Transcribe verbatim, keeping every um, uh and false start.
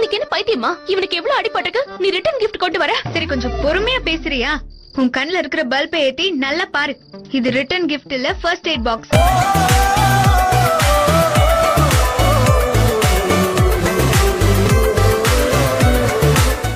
உனக்கு என்ன பைத்தியமா? இவனுக்கு எவ்வளவு அடிபட்டிருக்கு, நீ ரிட்டர்ன் கிஃப்ட் கொண்டு வர? சரி கொஞ்சம் பொறுமையா பேசுறியா? உன் கண்ணுல இருக்கிற பல்பை ஏத்தி நல்லா பாரு. இது ரிட்டர்ன் கிஃப்ட் இல்ல, ஃபர்ஸ்ட் எய்ட் பாக்ஸ்.